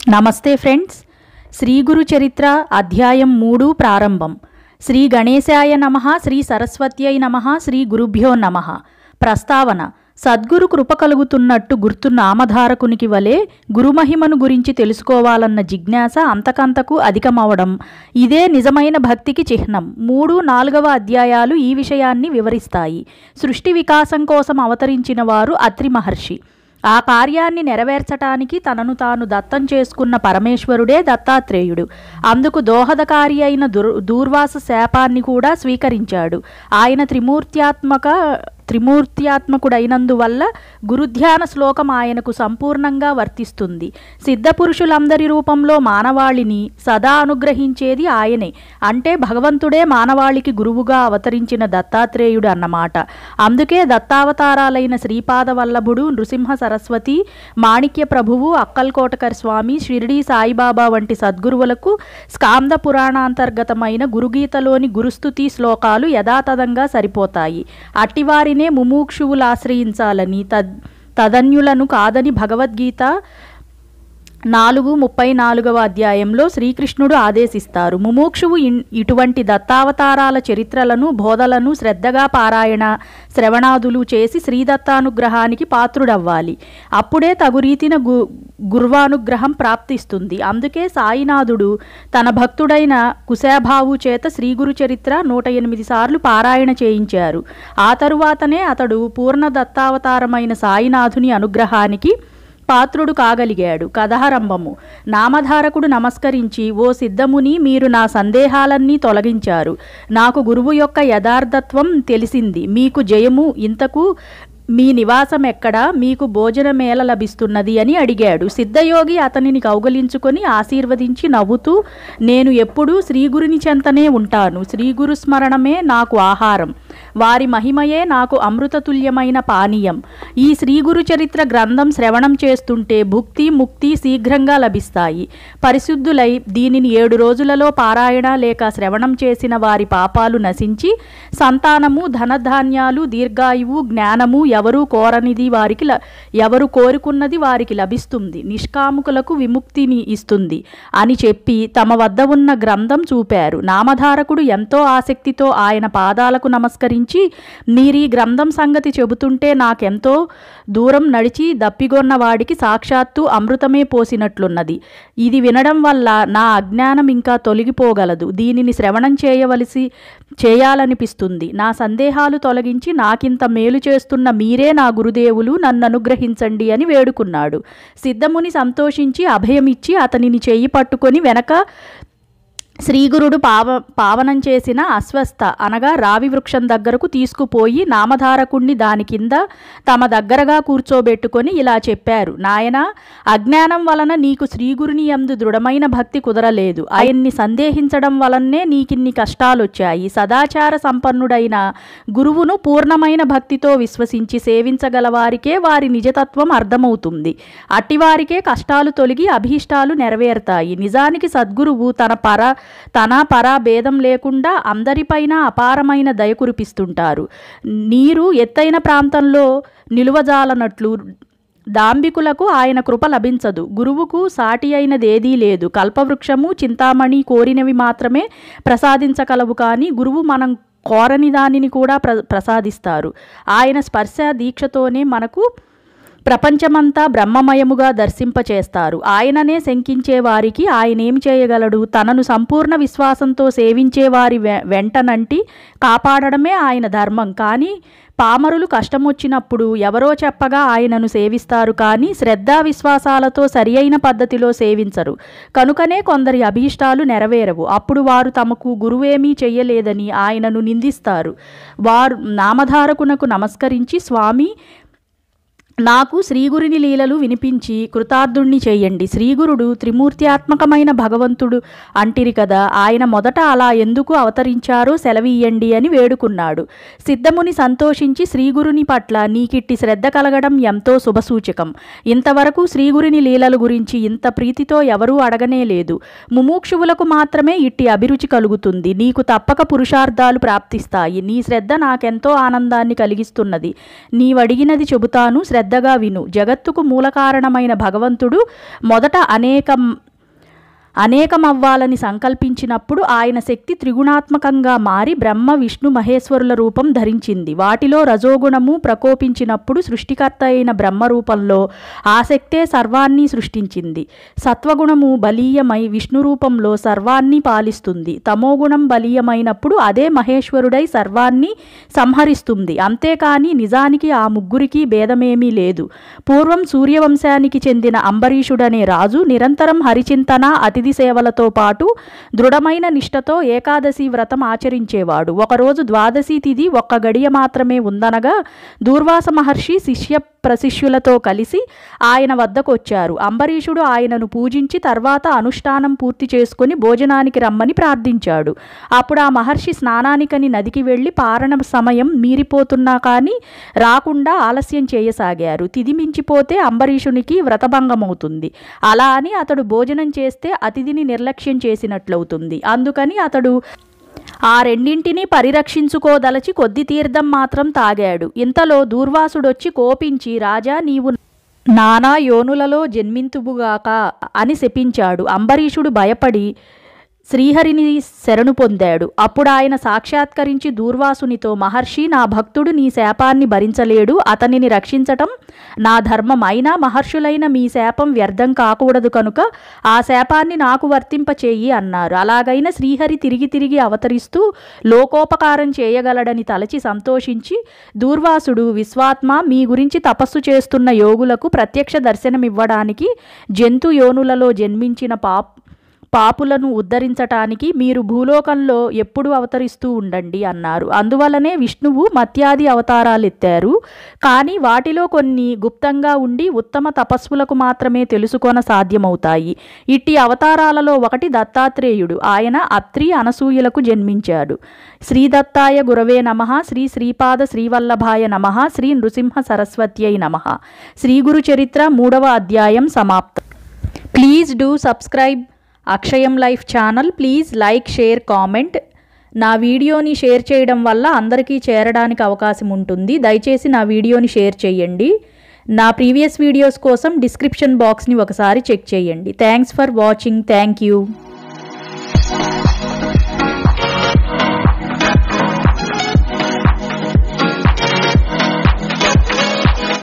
నమస్తే ఫ్రెండ్స్. శ్రీ గురుచరిత్ర అధ్యాయం 3 ప్రారంభం. శ్రీ గణేశాయ నమః, శ్రీ సరస్వత్యై నమః, శ్రీ గురుభ్యో నమః. ప్రస్తావన: సద్గురు కృప కలుగుతున్నట్టు గుర్తు నామధారకునికి వలె గురుమహిమను గురించి తెలుసుకోవాలన్న జిజ్ఞాస అంతకంతకు అధికమవడం ఇదే నిజమైన భక్తికి చిహ్నం. 3-4వ అధ్యాయాలు ఈ విషయాన్ని వివరిస్తాయి. సృష్టి వికాసం కోసం అవతరించిన వారు అత్రి మహర్షి. ఆ కార్యాన్ని నెరవేర్చటానికి తనను తాను దత్తం చేసుకున్న పరమేశ్వరుడే దత్తాత్రేయుడు. అందుకు దోహదకారి అయిన దూర్వాస శాపాన్ని కూడా స్వీకరించాడు. ఆయన త్రిమూర్త్యాత్మకుడైనందువల్ల గురుధ్యాన శ్లోకం ఆయనకు సంపూర్ణంగా వర్తిస్తుంది. సిద్ధపురుషులందరి రూపంలో మానవాళిని సదా అనుగ్రహించేది ఆయనే. అంటే భగవంతుడే మానవాళికి గురువుగా అవతరించిన దత్తాత్రేయుడు అన్నమాట. అందుకే దత్తావతారాలైన శ్రీపాద వల్లభుడు, నృసింహ సరస్వతి, మాణిక్య ప్రభువు, అక్కల్కోటకర్ స్వామి, షిరిడీ సాయిబాబా వంటి సద్గురువులకు స్కాంద పురాణాంతర్గతమైన గురుగీతలోని గురుస్తుతి శ్లోకాలు యథాతథంగా సరిపోతాయి. అట్టివారినే ముముక్షువులాశ్రయించాలని, తదన్యులను కాదని భగవద్గీత 4:34వ అధ్యాయంలో శ్రీకృష్ణుడు ఆదేశిస్తారు. ముముక్షువు ఇటువంటి దత్తావతారాల చరిత్రలను, బోధలను శ్రద్ధగా పారాయణ, శ్రవణాదులు చేసి శ్రీదత్తానుగ్రహానికి పాత్రుడవ్వాలి. అప్పుడే తగురీతిన గుర్వానుగ్రహం ప్రాప్తిస్తుంది. అందుకే సాయినాథుడు తన భక్తుడైన కుశాభావు చేత శ్రీగురు చరిత్ర 108 సార్లు పారాయణ చేయించారు. ఆ తరువాతనే అతడు పూర్ణ దత్తావతారమైన సాయినాథుని అనుగ్రహానికి పాత్రుడు కాగలిగాడు. కథారంభము. నామధారకుడు నమస్కరించి, ఓ సిద్ధముని, మీరు నా సందేహాలన్నీ తొలగించారు. నాకు గురువు యొక్క యథార్థత్వం తెలిసింది. మీకు జయము. ఇంతకు మీ నివాసం ఎక్కడా? మీకు భోజనమేళ లభిస్తున్నది అని అడిగాడు. సిద్ధయోగి అతనిని కౌగలించుకొని ఆశీర్వదించి నవ్వుతూ, నేను ఎప్పుడూ శ్రీగురుని చెంతనే ఉంటాను. శ్రీగురు స్మరణమే నాకు ఆహారం. వారి మహిమయే నాకు అమృతతుల్యమైన పానీయం. ఈ శ్రీగురు చరిత్ర గ్రంథం శ్రవణం చేస్తుంటే భుక్తి, ముక్తి శీఘ్రంగా లభిస్తాయి. పరిశుద్ధులై దీనిని 7 రోజులలో పారాయణ లేక శ్రవణం చేసిన వారి పాపాలు నశించి సంతానము, ధనధాన్యాలు, దీర్ఘాయువు, జ్ఞానము ఎవరు కోరనిది వారికి ఎవరు కోరుకున్నది వారికి లభిస్తుంది. నిష్కాముకులకు విముక్తిని ఇస్తుంది అని చెప్పి తమ వద్ద ఉన్న గ్రంథం చూపారు. నామధారకుడు ఎంతో ఆసక్తితో ఆయన పాదాలకు నమస్కరించి, మీరీ గ్రంథం సంగతి చెబుతుంటే నాకెంతో దూరం నడిచి దప్పిగొన్న వాడికి సాక్షాత్తు అమృతమే పోసినట్లున్నది. ఇది వినడం వల్ల నా అజ్ఞానం ఇంకా తొలగిపోగలదు. దీనిని శ్రవణం చేయాలనిపిస్తుంది. నా సందేహాలు తొలగించి నాకింత మేలు చేస్తున్న మీరే నా గురుదేవులు, నన్ను అనుగ్రహించండి అని వేడుకున్నాడు. సిద్ధముని సంతోషించి అభయమిచ్చి అతనిని చెయ్యి పట్టుకొని వెనక శ్రీగురుడు పావనం చేసిన అశ్వస్థ అనగా రావి వృక్షం దగ్గరకు తీసుకుపోయి నామధారకుణ్ణి దాని కింద తమ దగ్గరగా కూర్చోబెట్టుకొని ఇలా చెప్పారు. నాయనా, అజ్ఞానం వలన నీకు శ్రీగురుని యందు దృఢమైన భక్తి కుదరలేదు. ఆయన్ని సందేహించడం వలనే నీకిన్ని కష్టాలొచ్చాయి. సదాచార సంపన్నుడైన గురువును పూర్ణమైన భక్తితో విశ్వసించి సేవించగల వారికే వారి నిజతత్వం అర్థమవుతుంది. అట్టివారికే కష్టాలు తొలగి అభీష్టాలు నెరవేరుతాయి. నిజానికి సద్గురువు తన పరా భేదం లేకుండా అందరిపైన అపారమైన దయ కురిపిస్తుంటారు. నీరు ఎత్తైన ప్రాంతంలో నిలువజాలనట్లు దాంబికులకు ఆయన కృప లభించదు. గురువుకు సాటి అయినదేదీ లేదు. కల్పవృక్షము, చింతామణి కోరినవి మాత్రమే ప్రసాదించగలవు. కానీ గురువు మనం కోరని దానిని కూడా ప్రసాదిస్తారు. ఆయన స్పర్శ దీక్షతోనే మనకు ప్రపంచమంతా బ్రహ్మమయముగా దర్శింపచేస్తారు. ఆయననే శంకించే వారికి ఆయనేమి చేయగలడు? తనను సంపూర్ణ విశ్వాసంతో సేవించే వారి వెంటనంటి కాపాడడమే ఆయన ధర్మం. కానీ పామరులు కష్టమొచ్చినప్పుడు ఎవరో చెప్పగా ఆయనను సేవిస్తారు. కానీ శ్రద్ధా విశ్వాసాలతో సరి అయిన పద్ధతిలో సేవించరు. కనుకనే కొందరి అభీష్టాలు నెరవేరవు. అప్పుడు వారు తమకు గురువేమీ చెయ్యలేదని ఆయనను నిందిస్తారు. వారు నామధారకునకు నమస్కరించి, స్వామి, నాకు శ్రీగురుని లీలలు వినిపించి కృతార్థుణ్ణి చెయ్యండి. శ్రీగురుడు త్రిమూర్త్యాత్మకమైన భగవంతుడు అంటిరి కదా, ఆయన మొదట అలా ఎందుకు అవతరించారో సెలవీయండి అని వేడుకున్నాడు. సిద్ధముని సంతోషించి, శ్రీగురుని పట్ల నీకిట్టి శ్రద్ధ కలగడం ఎంతో శుభసూచకం. ఇంతవరకు శ్రీగురుని లీలల గురించి ఇంత ప్రీతితో ఎవరూ అడగనే లేదు. ముముక్షువులకు మాత్రమే ఇట్టి అభిరుచి కలుగుతుంది. నీకు తప్పక పురుషార్థాలు ప్రాప్తిస్తాయి. నీ శ్రద్ధ నాకెంతో ఆనందాన్ని కలిగిస్తున్నది. నీవడిగినది చెబుతాను, శ్రద్ధ శ్రద్ధగా విను. జగత్తుకు మూలకారణమైన భగవంతుడు మొదట అనేకమవ్వాలని సంకల్పించినప్పుడు ఆయన శక్తి త్రిగుణాత్మకంగా మారి బ్రహ్మ విష్ణు మహేశ్వరుల రూపం ధరించింది. వాటిలో రజోగుణము ప్రకోపించినప్పుడు సృష్టికర్త అయిన బ్రహ్మ రూపంలో ఆ శక్తే సర్వాన్ని సృష్టించింది. సత్వగుణము బలీయమై విష్ణు రూపంలో సర్వాన్ని పాలిస్తుంది. తమోగుణం బలీయమైనప్పుడు అదే మహేశ్వరుడై సర్వాన్ని సంహరిస్తుంది. అంతేకాని నిజానికి ఆ ముగ్గురికి భేదమేమీ లేదు. పూర్వం సూర్యవంశానికి చెందిన అంబరీషుడనే రాజు నిరంతరం హరిచింతన అతిథి సేవలతో పాటు దృఢమైన నిష్ఠతో ఏకాదశి వ్రతం ఆచరించేవాడు. ఒకరోజు ద్వాదశి తిథి ఒక్క గడియ మాత్రమే ఉందనగా దూర్వాస మహర్షి శిష్య ప్రశిష్యులతో కలిసి ఆయన వద్దకు వచ్చారు. అంబరీషుడు ఆయనను పూజించి తర్వాత అనుష్ఠానం పూర్తి చేసుకుని భోజనానికి రమ్మని ప్రార్థించాడు. అప్పుడు ఆ మహర్షి స్నానానికని నదికి వెళ్ళి పారణ సమయం మీరిపోతున్నా కానీ రాకుండా ఆలస్యం చేయసాగారు. తిథి మించిపోతే అంబరీషునికి వ్రతభంగమవుతుంది. అలా అని అతడు భోజనం చేస్తే అతిథిని నిర్లక్ష్యం చేసినట్లవుతుంది. అందుకని అతడు ఆ రెండింటినీ పరిరక్షించుకోదలచి కొద్ది తీర్థం మాత్రం తాగాడు. ఇంతలో దూర్వాసుడొచ్చి కోపించి, రాజా, నీవు నానా యోనులలో జన్మింతువుగాక అని శపించాడు. అంబరీషుడు భయపడి శ్రీహరిని శరణు పొందాడు. అప్పుడు ఆయన సాక్షాత్కరించి దూర్వాసునితో, మహర్షి, నా భక్తుడు నీ శాపాన్ని భరించలేడు. అతనిని రక్షించటం నా ధర్మం. అయినా మహర్షులైన మీ శాపం వ్యర్థం కాకూడదు కనుక ఆ శాపాన్ని నాకు వర్తింపచేయి అన్నారు. అలాగైన శ్రీహరి తిరిగి తిరిగి అవతరిస్తూ లోకోపకారం చేయగలడని తలచి సంతోషించి, దూర్వాసుడు, విశ్వాత్మ, మీ గురించి తపస్సు చేస్తున్న యోగులకు ప్రత్యక్ష దర్శనమివ్వడానికి జంతు యోనులలో జన్మించిన పాపులను ఉద్ధరించటానికి మీరు భూలోకంలో ఎప్పుడు అవతరిస్తూ ఉండండి అన్నారు. అందువలనే విష్ణువు మత్యాది అవతారాలెత్తారు. కానీ వాటిలో కొన్ని గుప్తంగా ఉండి ఉత్తమ తపస్సులకు మాత్రమే తెలుసుకొన సాధ్యమవుతాయి. ఇట్టి అవతారాలలో ఒకటి దత్తాత్రేయుడు. ఆయన అత్రి అనసూయలకు జన్మించాడు. శ్రీ దత్తాయ గురవే నమః. శ్రీ శ్రీపాద శ్రీవల్లభాయ నమః. శ్రీ నృసింహ సరస్వత్యై నమః. శ్రీ గురుచరిత్ర 3వ అధ్యాయం సమాప్తం. Please do subscribe Akshayam life channel. Please like, share, comment. నా వీడియోని షేర్ చేయడం వల్ల అందరికీ చేరడానికి అవకాశం ఉంటుంది. దయచేసి నా వీడియోని షేర్ చేయండి. నా ప్రీవియస్ వీడియోస్ కోసం డిస్క్రిప్షన్ బాక్స్ని ఒకసారి చెక్ చేయండి. Thanks for watching. Thank you.